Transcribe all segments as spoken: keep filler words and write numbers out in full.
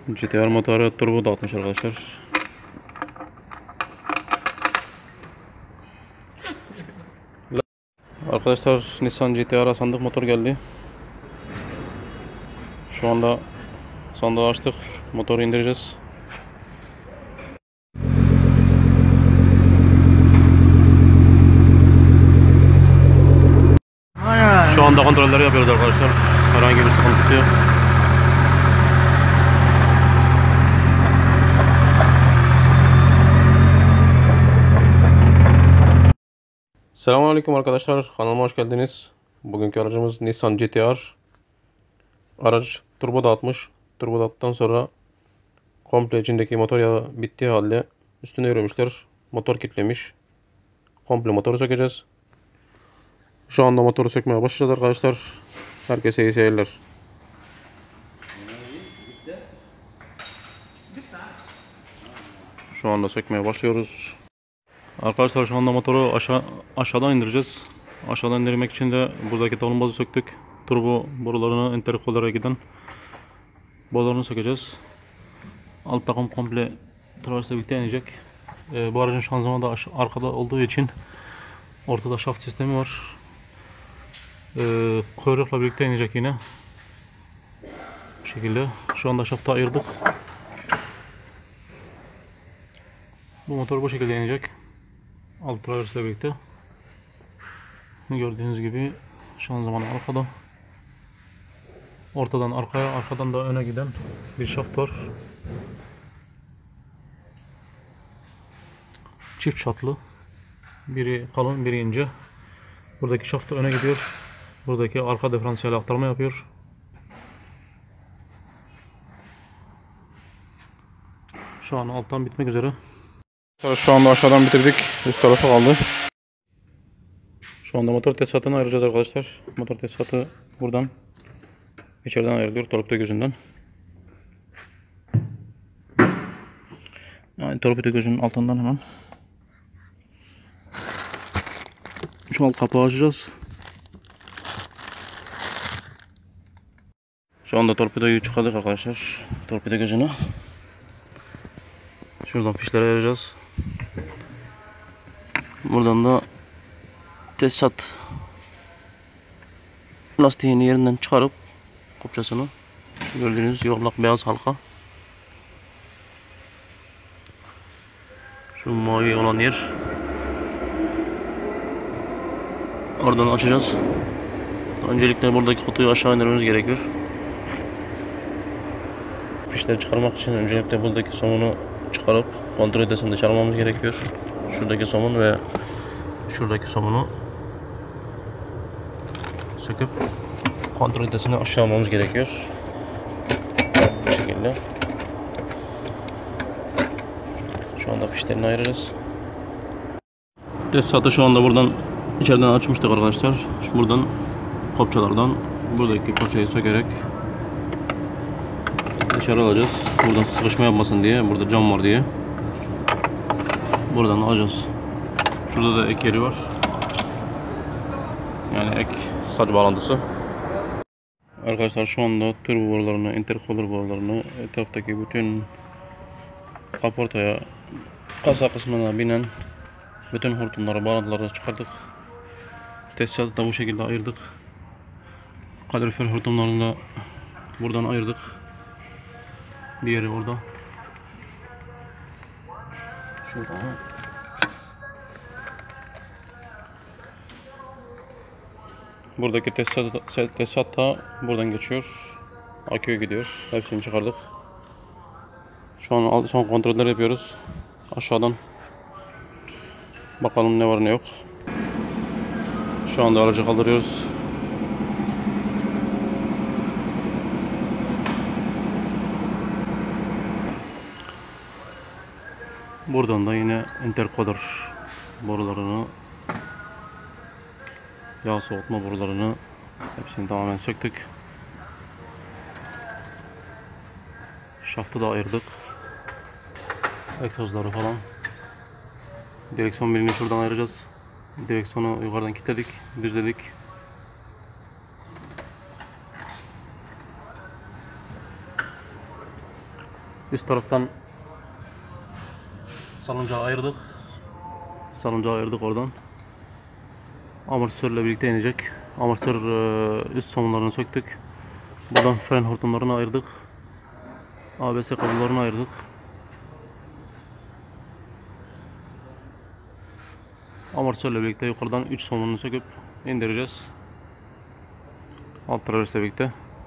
G T R motoru turbo dağıtmış arkadaşlar. Arkadaşlar Nissan G T R sandık motor geldi. Şu anda sandığı açtık. Motoru indireceğiz. Şu anda kontrolleri yapıyoruz arkadaşlar. Herhangi bir sıkıntısı yok. Selamünaleyküm arkadaşlar. Kanalıma hoş geldiniz. Bugünkü aracımız Nissan G T R. Araç turbo dağıtmış. Turbo dağıttıktan sonra komple içindeki motor yağı bittiği halde üstüne yürümüşler. Motor kilitlemiş. Komple motoru sökeceğiz. Şu anda motoru sökmeye başlayacağız arkadaşlar. Herkese iyi seyirler. Şu anda sökmeye başlıyoruz. Arkadaşlar şu anda motoru aşağı aşağıdan indireceğiz. Aşağıdan indirmek için de buradaki talumbazı söktük. Turbo borularını, intercooler'a giden borularını sökeceğiz. Alt takım komple traversle birlikte inecek. Ee, bu aracın şanzımanı da arkada olduğu için ortada şaft sistemi var. Ee, kuyrukla birlikte inecek yine. Bu şekilde. Şu anda şaftı ayırdık. Bu motor bu şekilde inecek. Alt traversle birlikte. Gördüğünüz gibi şanzımanı arkada. Ortadan arkaya, arkadan da öne giden bir şaft var. Çift çatlı. Biri kalın, biri ince. Buradaki şaft öne gidiyor. Buradaki arka diferansiyel aktarma yapıyor. Şu an alttan bitmek üzere. Şu anda aşağıdan bitirdik. Üst tarafa kaldı. Şu anda motor tesisatını ayıracağız arkadaşlar. Motor tesisatı buradan içeriden ayrılıyor. Torpido gözünden. Yani torpido gözünün altından hemen. Şu alt kapağı açacağız. Şu anda torpidoyu çıkardık arkadaşlar. Torpido gözünü. Şuradan fişleri ayıracağız. Buradan da tesisat lastiğini yerinden çıkarıp kopçasını, gördüğünüz yuvarlak beyaz halka, şu mavi olan yer, oradan açacağız. Öncelikle buradaki kutuyu aşağı indirmemiz gerekiyor. Fişleri çıkarmak için öncelikle buradaki somunu çıkarıp kontrol edesini dışarı almamız gerekiyor. Şuradaki somun ve şuradaki somunu söküp kontrol edesini aşağı almamız gerekiyor. Bu şekilde. Şu anda fişlerini ayırırız. Tesisatı şu anda buradan içeriden açmıştık arkadaşlar. Şu buradan kopçalardan buradaki kopçayı sökerek dışarı alacağız. Buradan sıkışma yapmasın diye. Burada cam var diye. Buradan alacağız. Şurada da ek yeri var. Yani ek saç bağlantısı. Arkadaşlar şu anda turbo borularını, intercooler borularını, etraftaki bütün kaportaya, kasa kısmına binen bütün hortumları, bağlantıları çıkardık. Tesisatı da bu şekilde ayırdık. Kalorifer hortumlarını da buradan ayırdık. Diğeri orada. Şurada. Buradaki tesisat, tesisat da buradan geçiyor. Aküye gidiyor. Hepsini çıkardık. Şu an son kontrolleri yapıyoruz. Aşağıdan. Bakalım ne var ne yok. Şu anda aracı kaldırıyoruz. Buradan da yine intercooler borularını, yağ soğutma borularını hepsini tamamen söktük. Şaftı da ayırdık. Egzozları falan. Direksiyon birini şuradan ayıracağız. Direksiyonu yukarıdan kilitledik, düzledik. Üst taraftan salıncağı ayırdık. Salıncağı ayırdık oradan. Amortisörle birlikte inecek. Amortisör üst somunlarını söktük. Buradan fren hortumlarını ayırdık. A B S kablolarını ayırdık. Amortisörle birlikte yukarıdan üç somununu söküp indireceğiz. Alt traversle birlikte.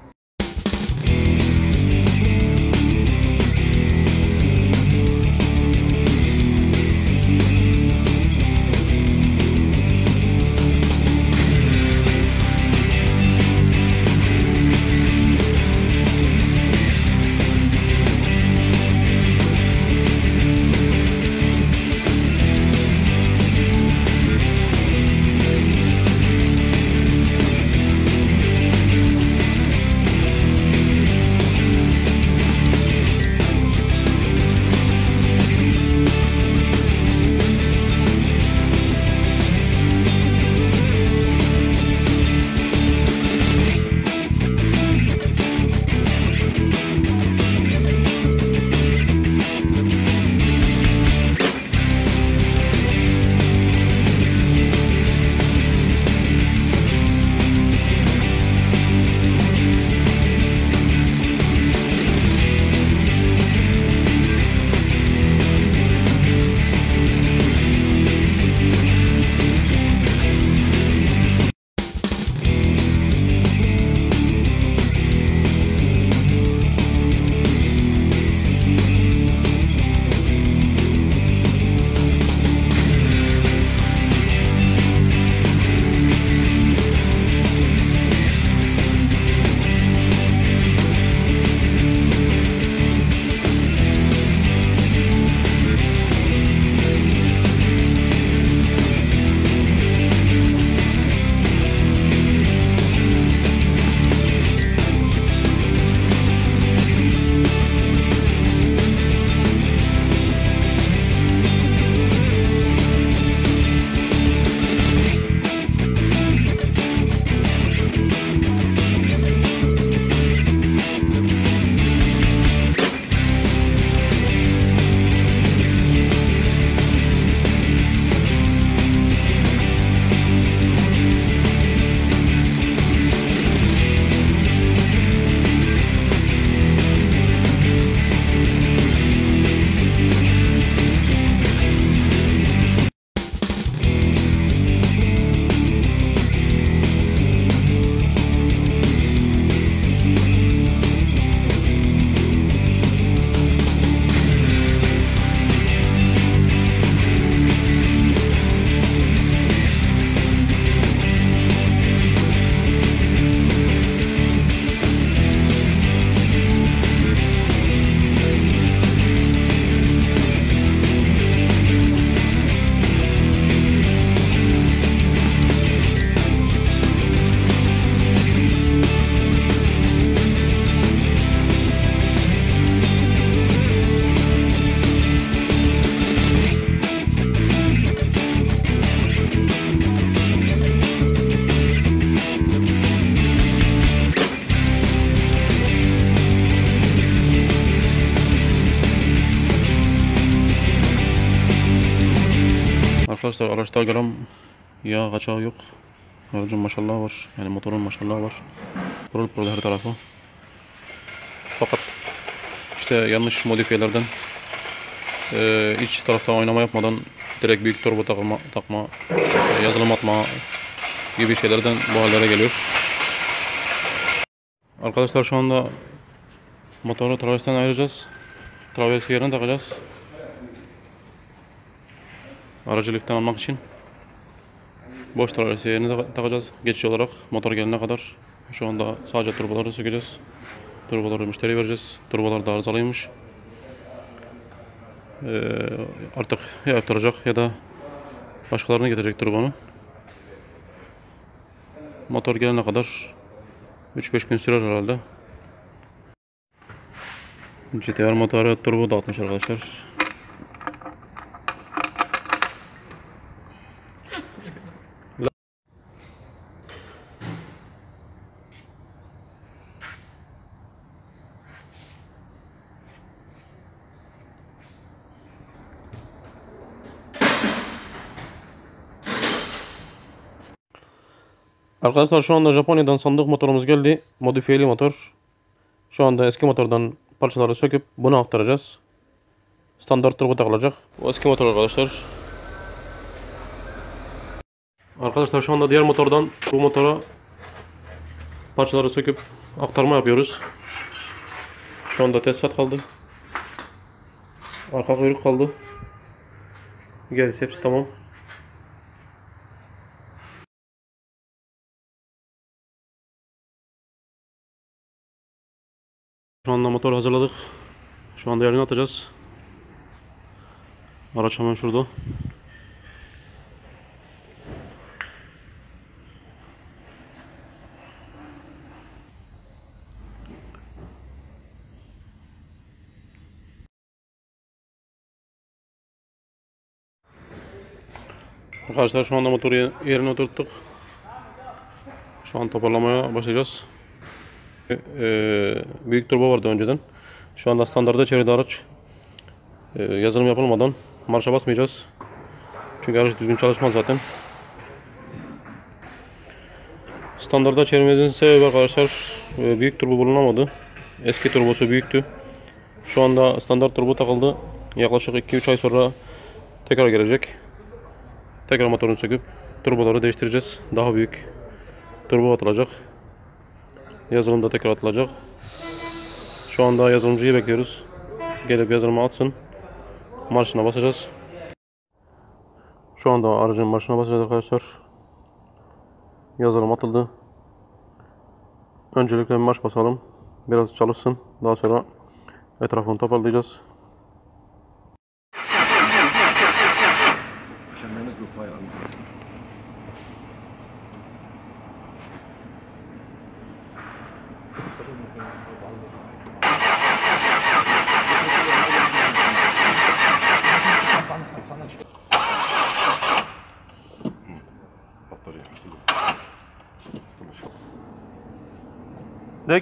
Arkadaşlar araçta gram yağ kaçağı yok. Aracın maşallah var. Yani motorun maşallah var. Pırıl pırıl her tarafı. Fakat işte yanlış modifiyelerden e, iç tarafta oynama yapmadan direkt büyük turbo takma, takma e, yazılım atma gibi şeylerden bu hallere geliyor. Arkadaşlar şu anda motoru traversten ayıracağız. Traversi yerine takacağız. Aracı liften almak için boş traversi yerine takacağız. Geçici olarak motor gelene kadar. Şu anda sadece turboları sökeceğiz. Turboları müşteriye vereceğiz. Turbolar da arızalıymış. Ee, artık ya yaptıracak ya da başkalarını getirecek turbonu. Motor gelene kadar üç beş gün sürer herhalde. G T R motoru turbo dağıtmış arkadaşlar. Arkadaşlar şu anda Japonya'dan sandık motorumuz geldi. Modifiyeli motor. Şu anda eski motordan parçaları söküp bunu aktaracağız. Standart turbo takılacak. Bu eski motor arkadaşlar. Arkadaşlar şu anda diğer motordan bu motora parçaları söküp aktarma yapıyoruz. Şu anda tesisat kaldı. Arka kuyruk kaldı. Gerisi hepsi tamam. Şu anda motor hazırladık. Şu anda yerine atacağız. Araç hemen şurada. Arkadaşlar şu anda motoru yerine oturttuk. Şu an toparlamaya başlayacağız. Ee, büyük turbo vardı önceden. Şu anda standarda çevirdi araç. Ee, yazılım yapılmadan marşa basmayacağız. Çünkü araç düzgün çalışmaz zaten. Standarda çevirmemizin sebebi arkadaşlar e, büyük turbo bulunamadı. Eski turbosu büyüktü. Şu anda standart turbo takıldı. Yaklaşık iki üç ay sonra tekrar gelecek. Tekrar motorunu söküp turboları değiştireceğiz. Daha büyük turbo atılacak. Yazılım da tekrar atılacak. Şu anda yazılımcıyı bekliyoruz. Gelip yazılımı atsın. Marşına basacağız. Şu anda aracın marşına basacağız arkadaşlar. Yazılım atıldı. Öncelikle bir marş basalım. Biraz çalışsın. Daha sonra etrafını toparlayacağız. Dek.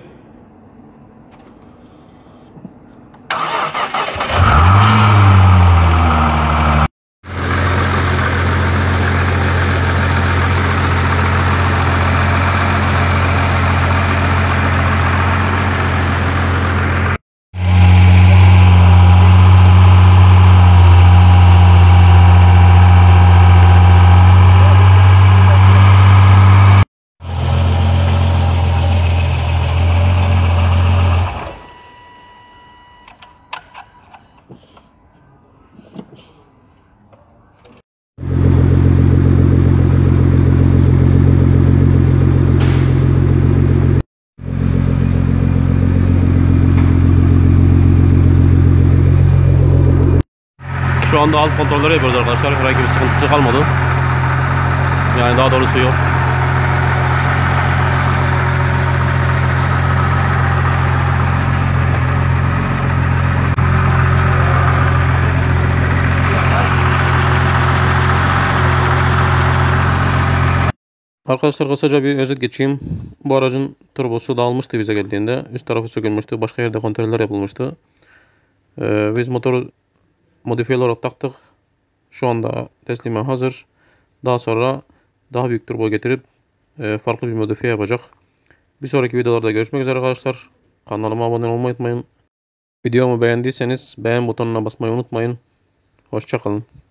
Şu anda alt kontrolleri yapıyoruz arkadaşlar. Herhangi bir sıkıntısı kalmadı. Yani daha doğrusu yok. Arkadaşlar kısaca bir özet geçeyim. Bu aracın turbosu dağılmıştı bize geldiğinde. Üst tarafı sökülmüştü. Başka yerde kontroller yapılmıştı. Ee, biz motoru modifiye olarak taktık. Şu anda teslime hazır. Daha sonra daha büyük turbo getirip e, farklı bir modifiye yapacak. Bir sonraki videolarda görüşmek üzere arkadaşlar. Kanalıma abone olmayı unutmayın. Videomu beğendiyseniz beğen butonuna basmayı unutmayın. Hoşça kalın.